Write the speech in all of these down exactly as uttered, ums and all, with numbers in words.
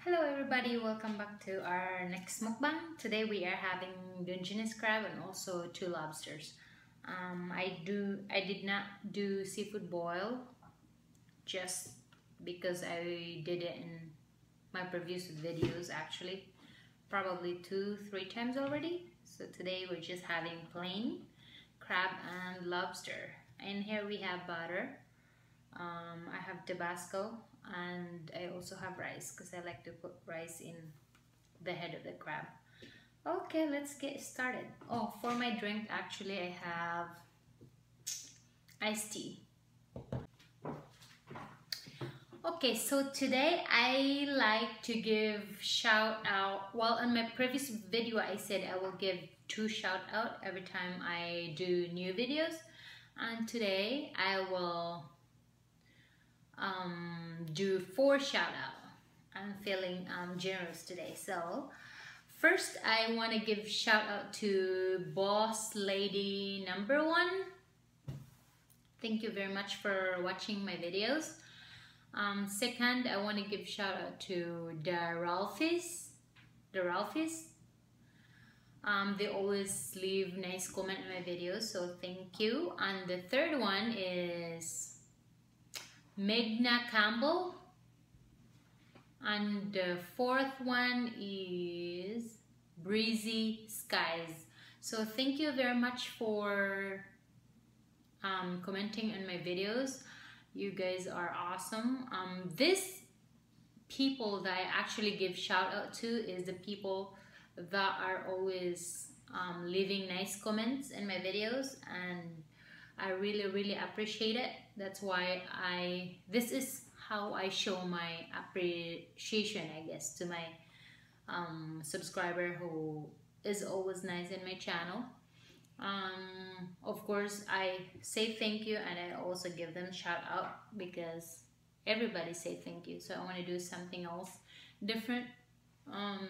Hello everybody, welcome back to our next mukbang. Today we are having Dungeness crab and also two lobsters. Um, I do I did not do seafood boil just because I did it in my previous videos actually, probably two, three times already. So today we're just having plain crab and lobster. And here we have butter. Um, I have Tabasco and I also have rice because I like to put rice in the head of the crab. Okay, let's get started. Oh, for my drink actually I have iced tea. Okay, so today I like to give shout out. Well, in my previous video I said I will give two shout out every time I do new videos, and today I will um, do four shout out. I'm feeling um, generous today. So first I want to give shout out to boss lady number one. Thank you very much for watching my videos. Um, second, I want to give shout out to the Ralphys. The Ralphys. Um, they always leave nice comment in my videos, so thank you. And the third one is Megna Campbell. And the fourth one is Breezy Skies. So thank you very much for um, commenting on my videos. You guys are awesome. Um, this people that I actually give shout out to is the people that are always um, leaving nice comments in my videos, and I really really appreciate it. That's why I this is how I show my appreciation, I guess, to my um, subscriber who is always nice in my channel. Um, of course, I say thank you and I also give them shout out because everybody say thank you. So I want to do something else different um,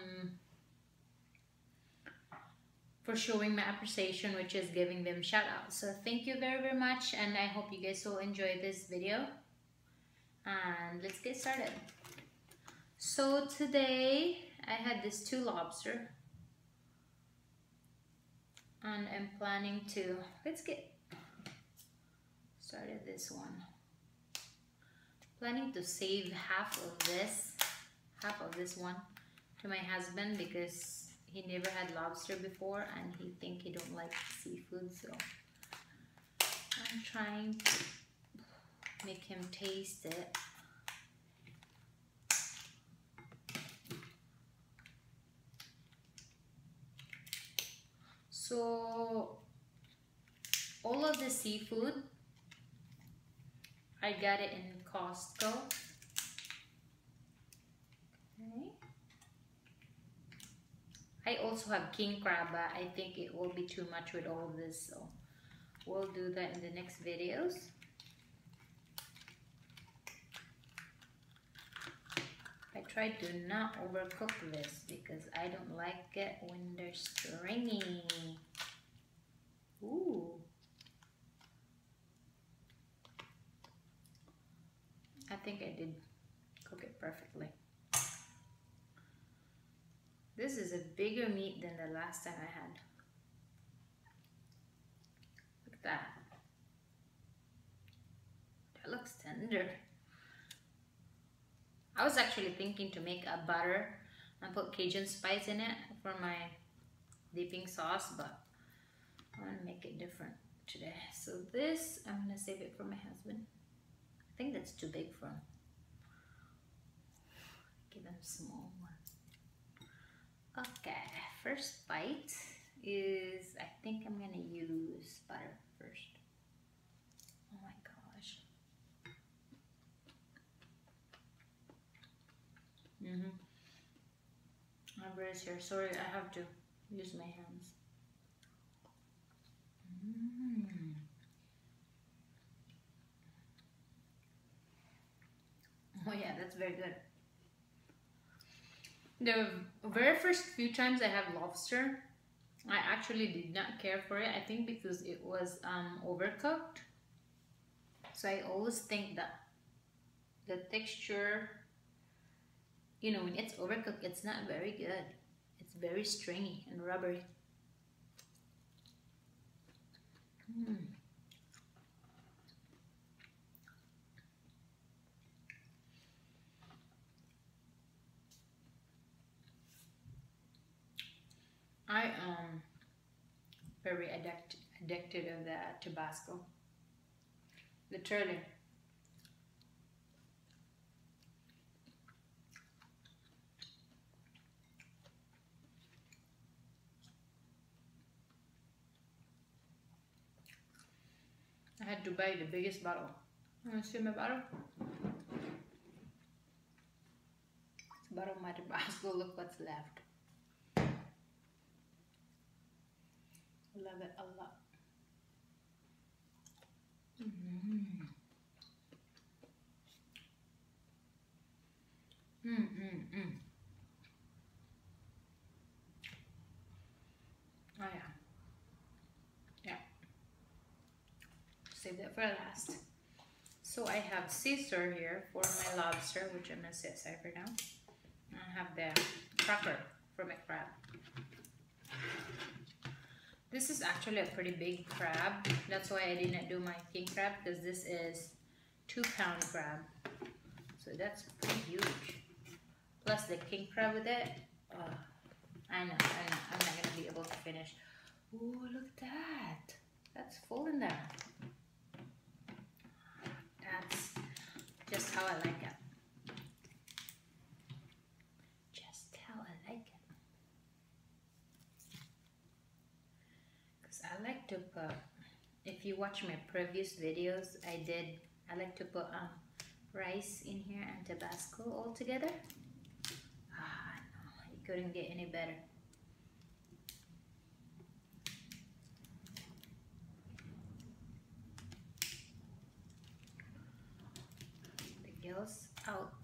for showing my appreciation, which is giving them shout out. So thank you very very much, and I hope you guys will enjoy this video. And let's get started. So today I had this two lobster, and I'm planning to, let's get started this one. Planning to save half of this, half of this one to my husband because he never had lobster before and he think he don't like seafood, so I'm trying to make him taste it. So all of the seafood, I got it in Costco. Okay. I also have king crab, but I think it will be too much with all of this, so we'll do that in the next videos. I try to not overcook this because I don't like it when they're stringy. Ooh. I think I did cook it perfectly. This is a bigger meat than the last time I had. Look at that. That looks tender. I was actually thinking to make a butter and put Cajun spice in it for my dipping sauce, but I want to make it different today. So this, I'm going to save it for my husband. I think that's too big for him. Give him a small one. Okay, first bite is, I think I'm going to use butter first. Oh my gosh. Mm-hmm. My bread is here. Sorry, I have to use my hands. Mm. Oh yeah, that's very good. The very first few times I had lobster, I actually did not care for it. I think because it was um, overcooked. So I always think that the texture you know, when it's overcooked, it's not very good. It's very stringy and rubbery. Mm. I am very addict, addicted of the Tabasco. Literally. I had to buy the biggest bottle. Want to see my bottle? It's a bottle of my Tabasco. Look what's left. Love it a lot. Mm-hmm. Mm, mm, mm. Oh yeah. Yeah. Save that for last. So I have Caesar here for my lobster, which I'm gonna set aside for now. I have the cracker for my crab. This is actually a pretty big crab. That's why I didn't do my king crab, because this is two pound crab. So that's pretty huge. Plus the king crab with it. Uh, I know, I know, I'm not gonna be able to finish. Ooh, look at that. That's full in there. That's just how I like it. Just how I like it. Because I like to put, if you watch my previous videos, I did, I like to put um, rice in here and Tabasco all together. Ah, no, it couldn't get any better. The gills out.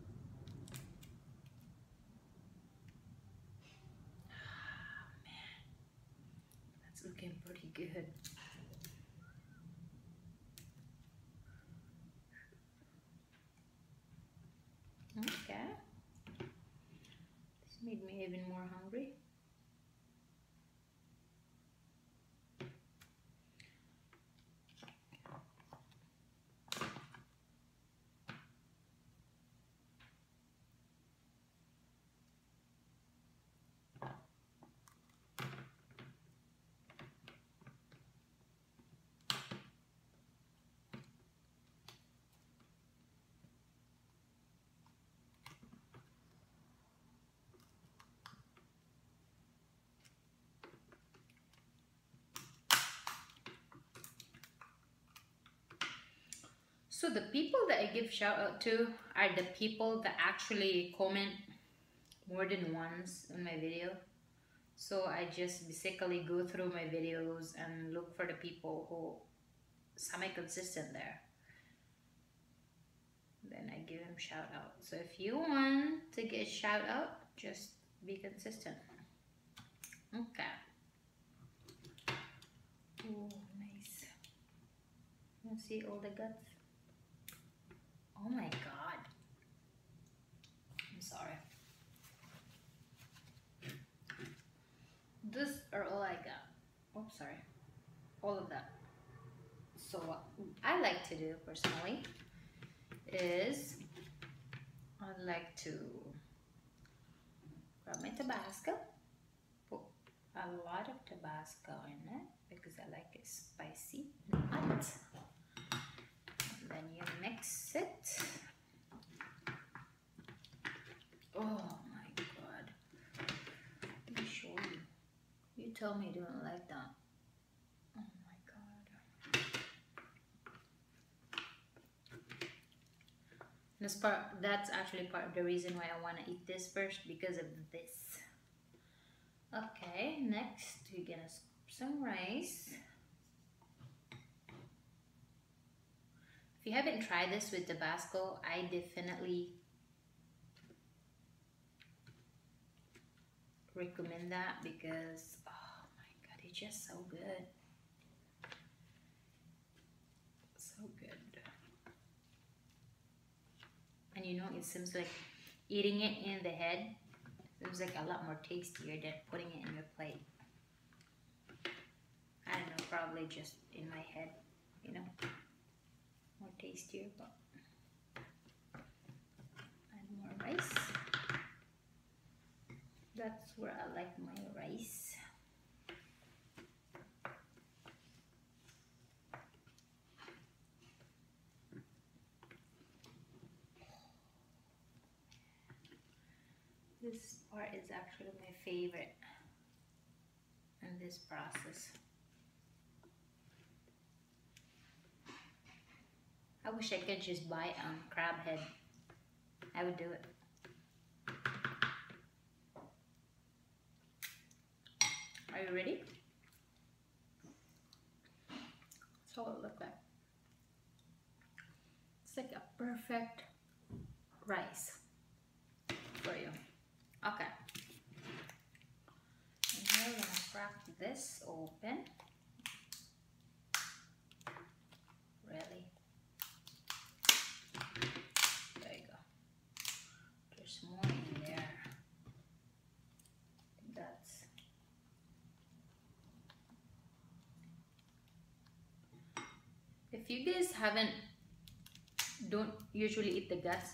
Ah, man, that's looking pretty good. Okay. This made me even more hungry. So the people that I give shout out to are the people that actually comment more than once on my video. So I just basically go through my videos and look for the people who semi-consistent there. Then I give them shout out. So if you want to get shout out, just be consistent. Okay. Oh, nice. You see all the guts? Oh my god. I'm sorry. This are all I got. Oh, sorry. All of that. So what I like to do personally is I like to grab my Tabasco, put a lot of Tabasco in it because I like it spicy and hot. Then you mix it. Oh my god. Let me show you. You tell me you don't like that. Oh my god. This part, that's actually part of the reason why I want to eat this first, because of this. Okay, next we're gonna scoop some rice. If you haven't tried this with Tabasco, I definitely recommend that because, oh my god, it's just so good. So good. And you know, it seems like eating it in the head, it was like a lot more tastier than putting it in your plate. I don't know, probably just in my head, you know, more tastier, but add more rice. That's where I like my rice. This part is actually my favorite in this process. I wish I could just buy um crab head. I would do it. Are you ready? That's how it looks like. It's like a perfect rice for you. Okay. And now we're gonna crack this open. Really. There you go. There's more in there. That's if you guys haven't don't usually eat the guts,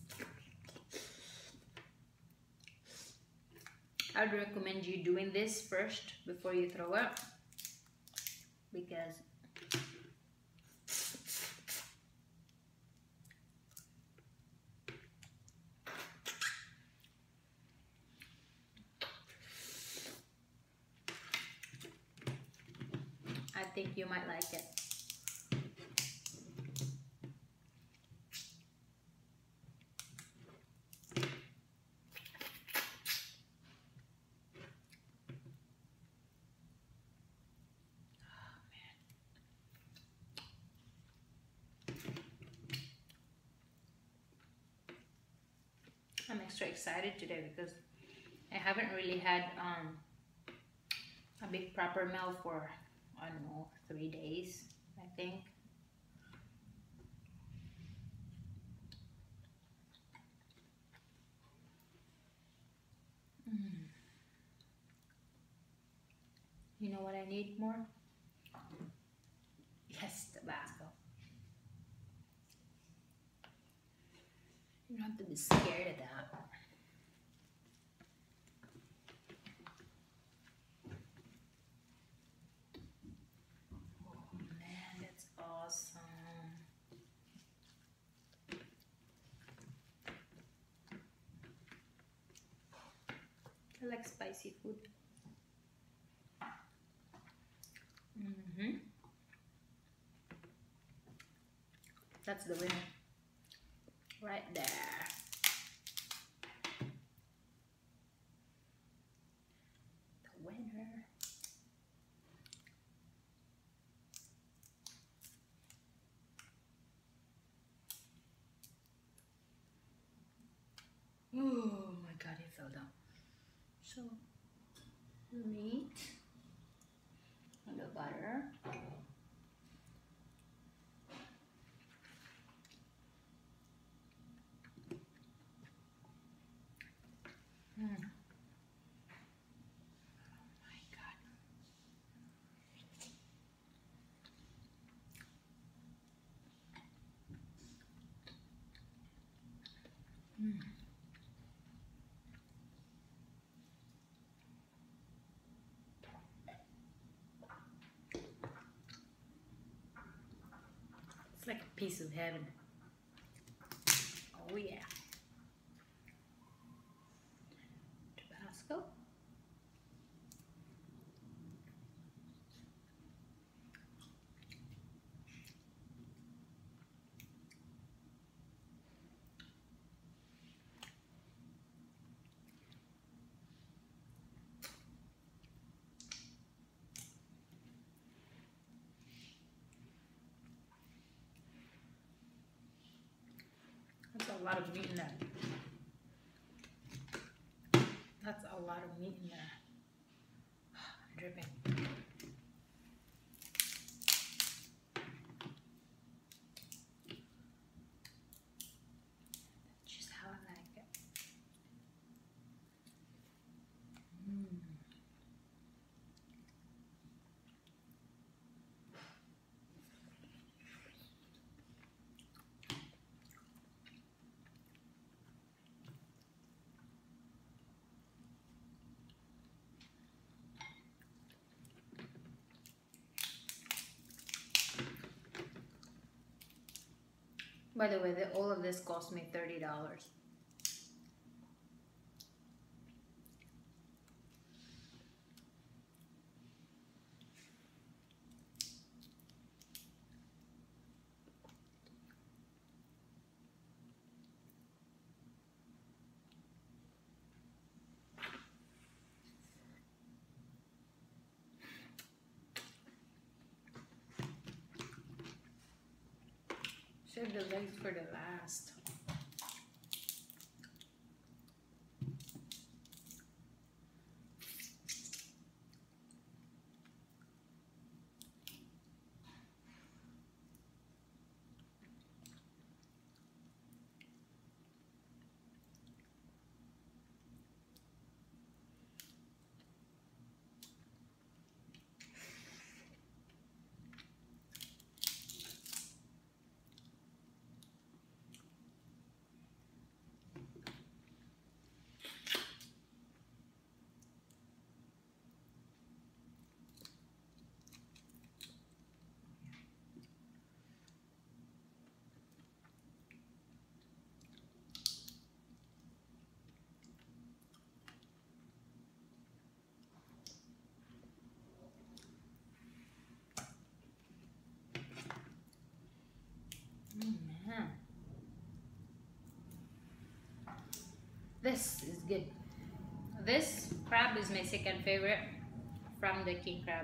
I'd recommend you doing this first before you throw up, because I think you might like it. I'm extra excited today because I haven't really had um, a big proper meal for, I don't know, three days, I think. Mm. You know what I need more? Yes, Tabasco. You don't have to be scared of that. Oh man, that's awesome. I like spicy food. Mm-hmm. That's the winner. Right there. The winner. Oh my god, it fell down. So, meat and the butter. Mm. Oh my god. Mm. It's like a piece of heaven. Oh yeah. Tabasco. That's a lot of meat in there. That's a lot of meat in there. I'm dripping. That's just how I like it. By the way, the, all of this cost me thirty dollars. Save the legs for the last. Man, this is good. This crab is my second favorite from the king crab.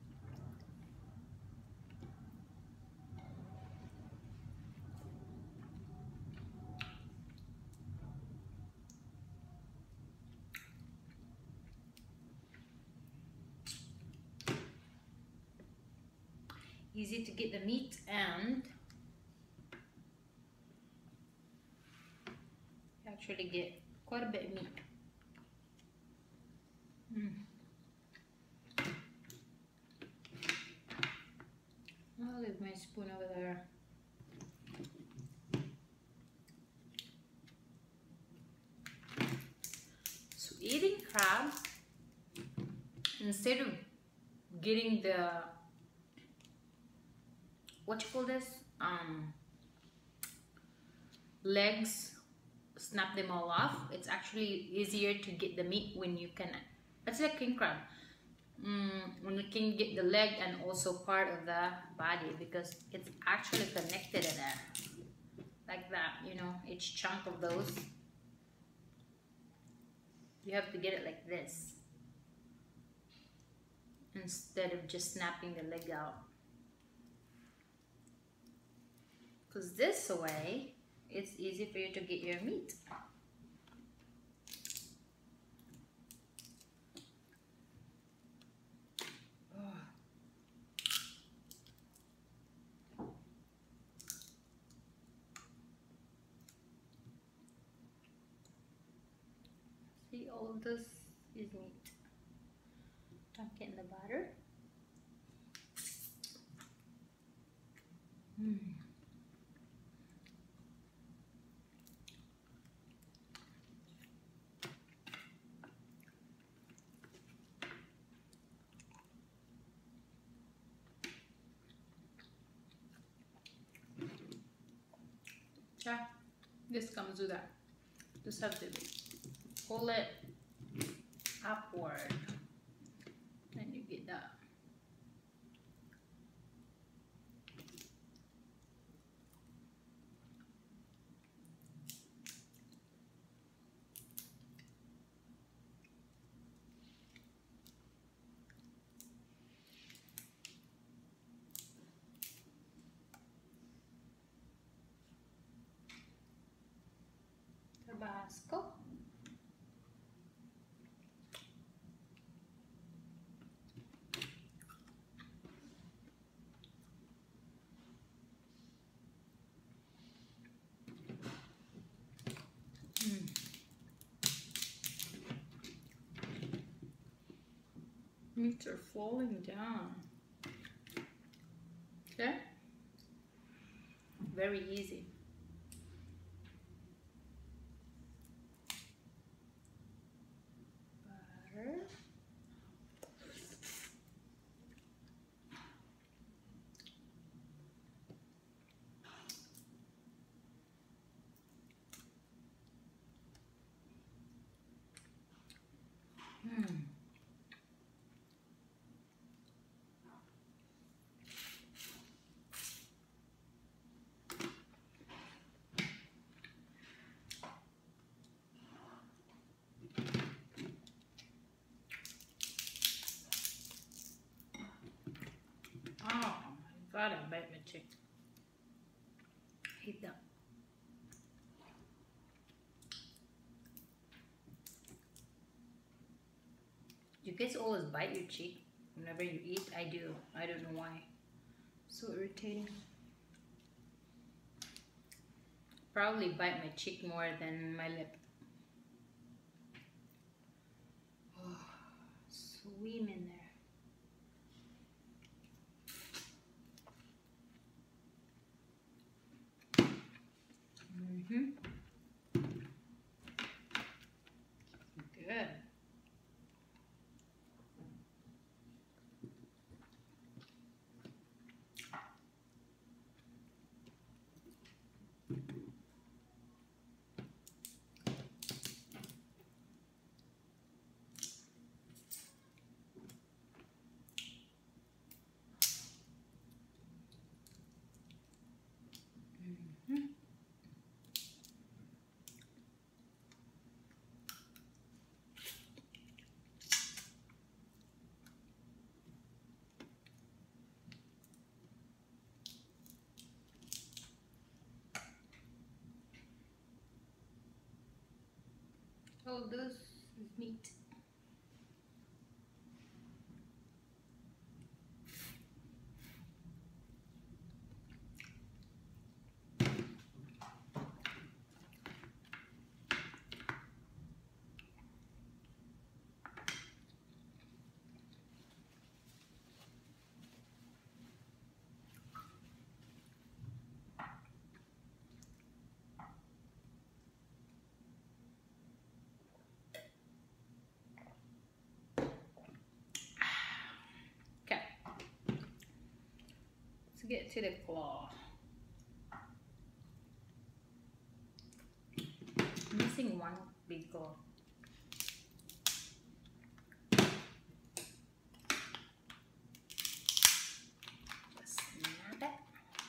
Easy to get the meat and actually get quite a bit of meat. Mm. I'll leave my spoon over there. So eating crab, instead of getting the, what you call this, um, legs, snap them all off, it's actually easier to get the meat when you can. That's like king crab, mm, when you can get the leg and also part of the body, because it's actually connected in there like that, you know, each chunk of those you have to get it like this instead of just snapping the leg out, because this way it's easy for you to get your meat. Oh. See, all of this is meat. Dunk it in the butter. Mm. Yeah, this comes with that. Just have to pull it upward, and you get that. Tabasco. Mm. Meats are falling down. Okay? Very easy. Butter. Hmm. Oh, I thought I bite my chick. I hate that. You guys always bite your cheek whenever you eat. I do. I don't know why. So irritating. Probably bite my cheek more than my lip. Oh, swim in there. Mm-hmm. Good. Mm-hmm. Oh, this is meat. Okay. Let's get to the claw. I'm missing one big claw. Just snap it.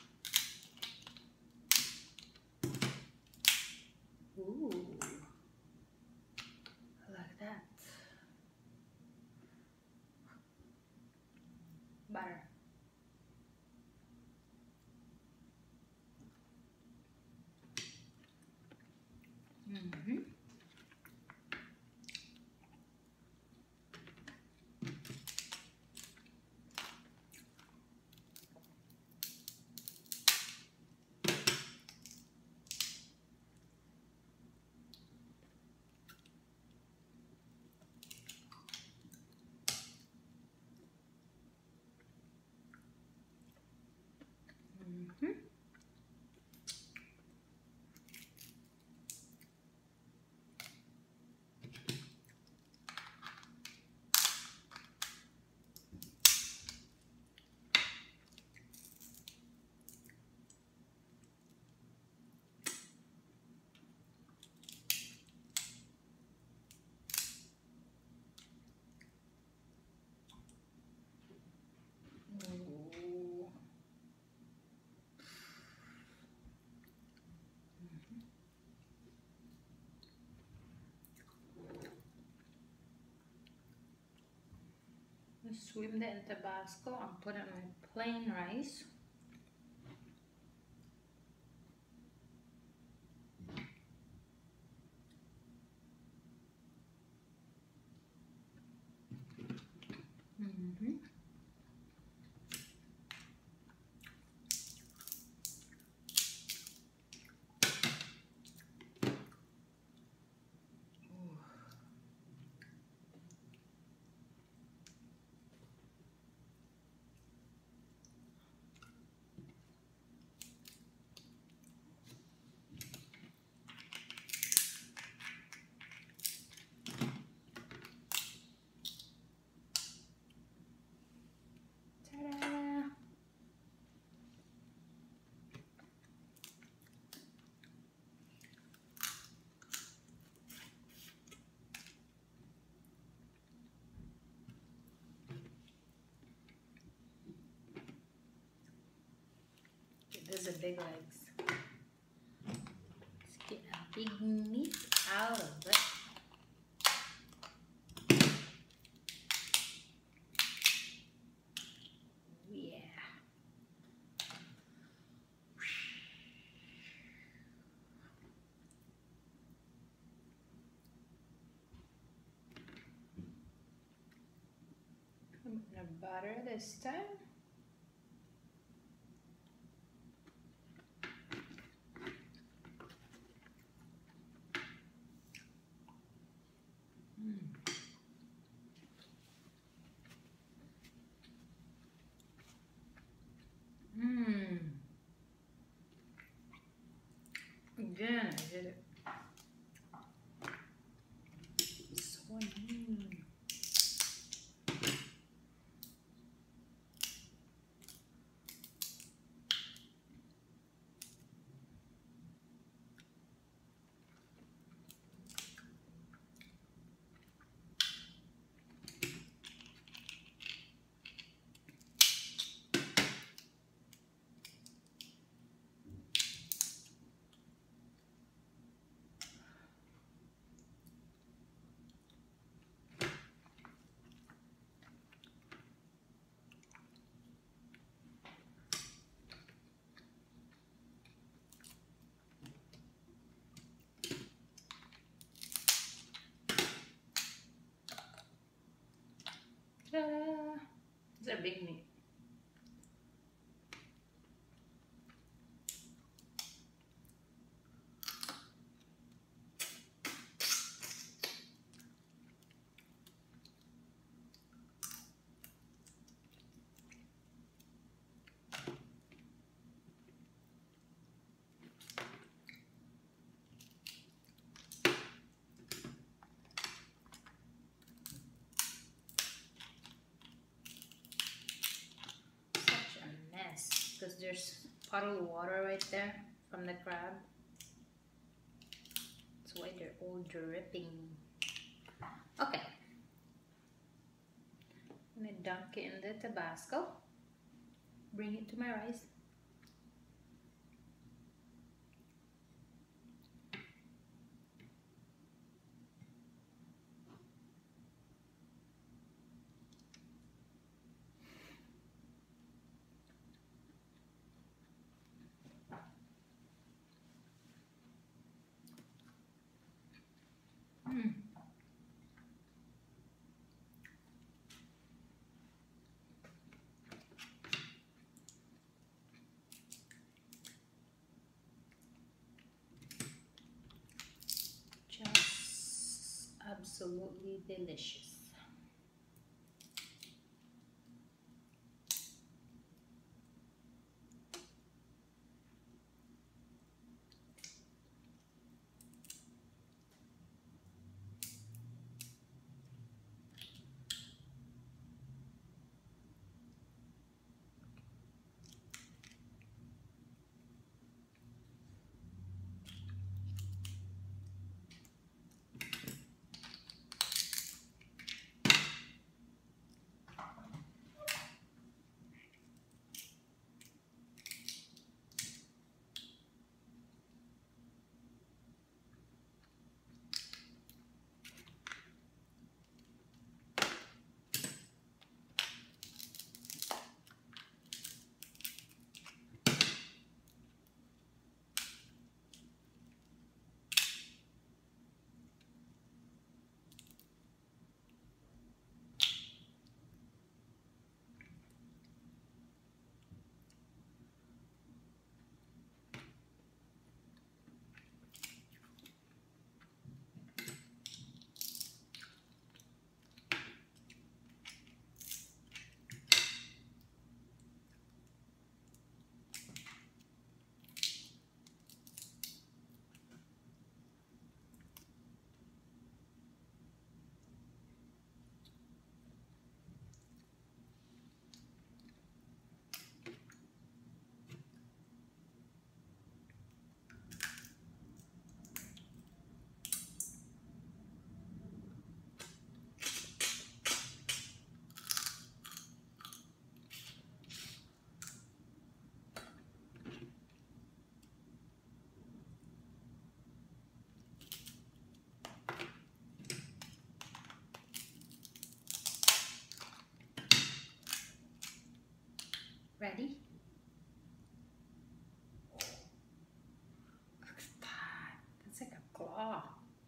Ooh. Like that. Butter. Mm-hmm. Mm-hmm. Ooh. Let's swim that in Tabasco and put it on my plain rice. Mm-hmm. big legs. Let's get a big meat out of it. I'm gonna butter this time. Mmm. Again, I did it. So annoying. Ta-da! It's a big meat. Because there's a puddle of water right there from the crab. That's why they're all dripping. Okay. I'm gonna dunk it in the Tabasco. Bring it to my rice. Mm. Just absolutely delicious. Ready? Look at that. That's like a claw.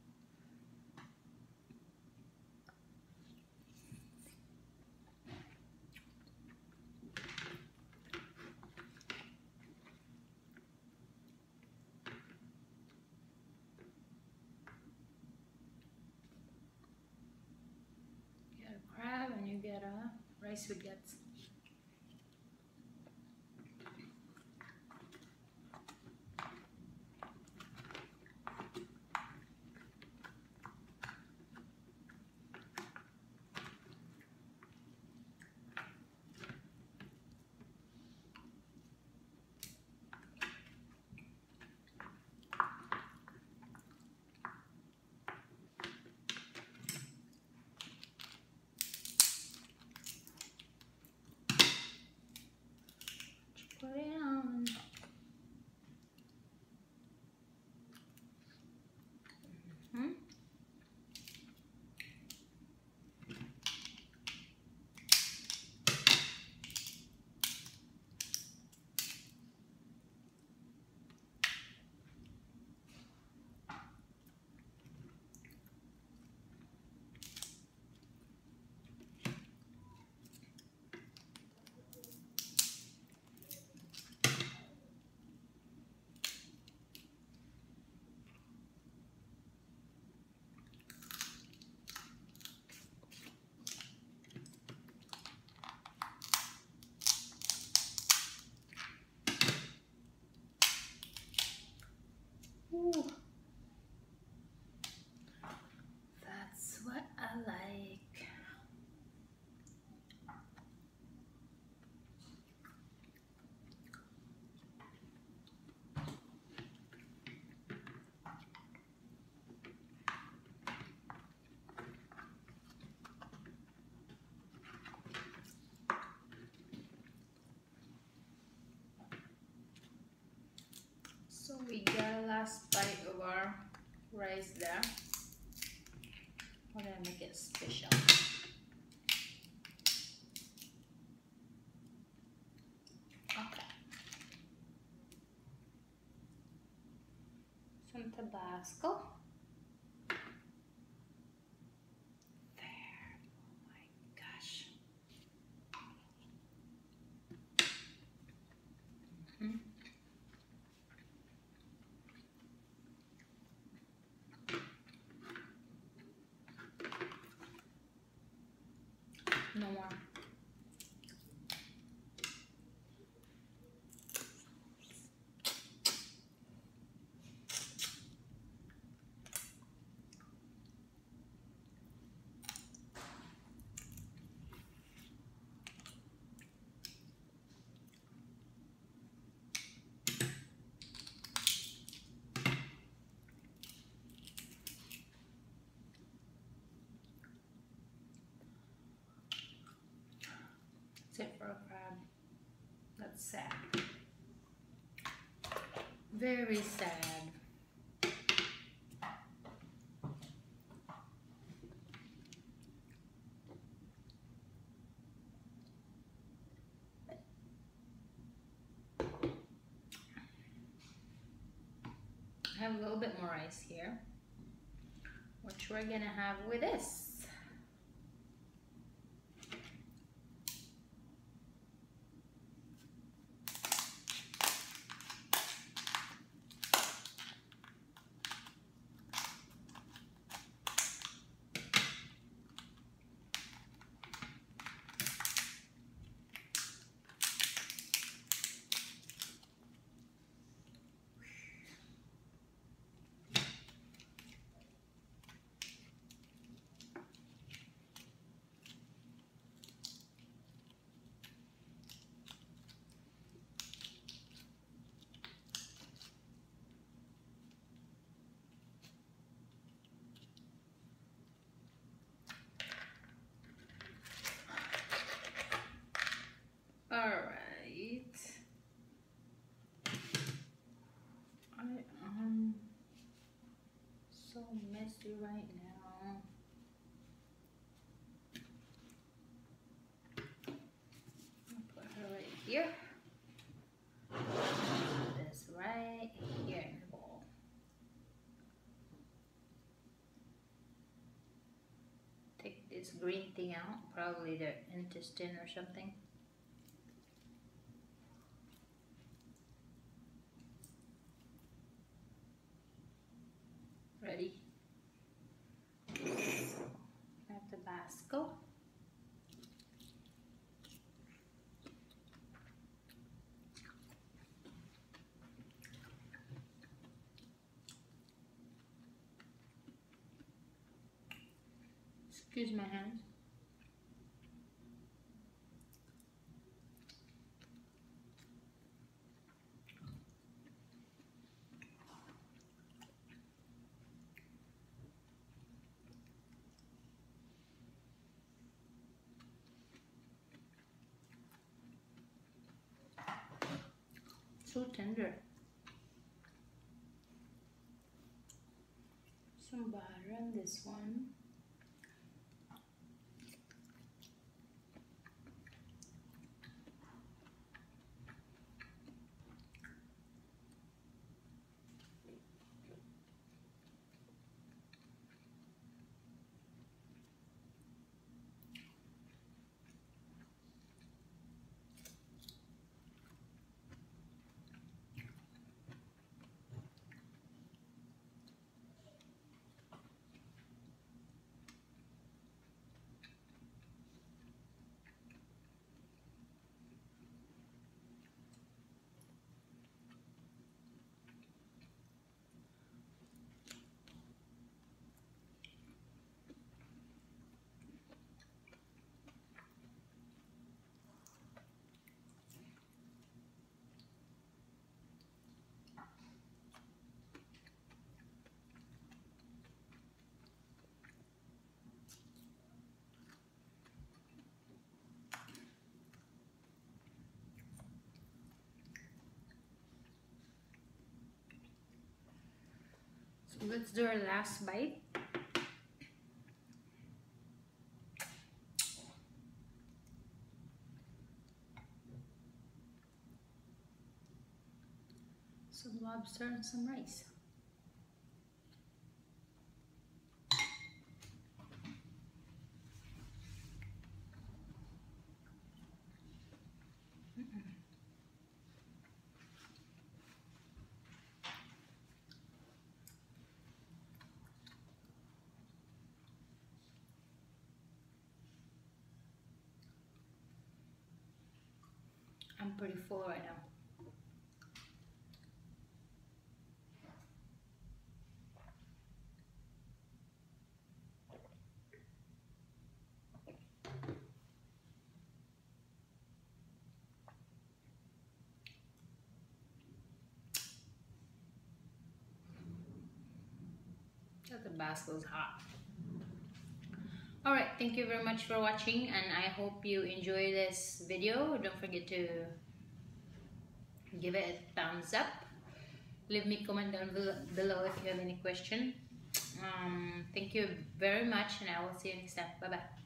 You get a crab and you get a rice with guts. Put it on. Mm-hmm. Ooh. That's what I like. So we got a last bite of our rice there. We're gonna make it special. Okay. Some Tabasco. There. Oh my gosh. Mm-hmm. No more. That's it for a crab. That's sad. Very sad. I have a little bit more rice here, which we're gonna have with this. All right. I am so messy right now. I'll put her right here. take this green thing out, probably the intestine or something. Ready? Add Tabasco. Excuse my hands. So tender. Some butter on this one. So let's do our last bite. Some lobster and some rice. I'm pretty full right now. The Tabasco is hot. Alright, thank you very much for watching, and I hope you enjoy this video. Don't forget to give it a thumbs up. Leave me a comment down below if you have any question. Um, thank you very much, and I will see you next time. Bye bye.